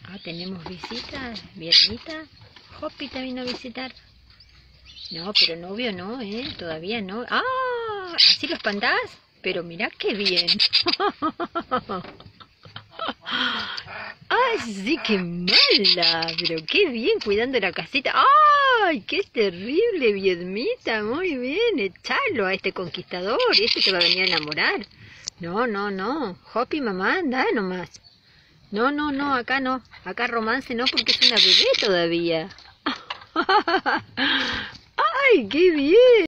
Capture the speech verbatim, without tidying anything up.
Ah, tenemos visitas. Viernita. Hopi te vino a visitar. No, pero novio no, ¿eh? Todavía no. ¡Ah! ¿Así lo espantás? Pero mirá qué bien. ¡Ay, sí, qué mala! Pero qué bien cuidando la casita. ¡Ay, qué terrible, Viedmita! Muy bien, echalo a este conquistador. Este te va a venir a enamorar. No, no, no. Hopi, mamá, anda nomás. No, no, no, acá no. Acá romance no, porque es una bebé todavía. ¡Ay, qué bien!